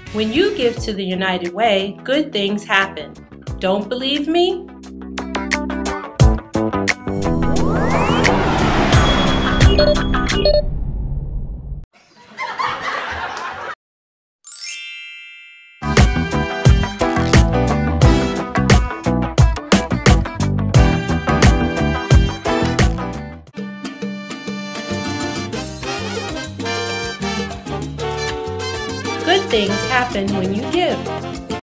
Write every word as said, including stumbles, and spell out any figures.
When you give to the United Way, good things happen. Don't believe me? Good things happen when you give.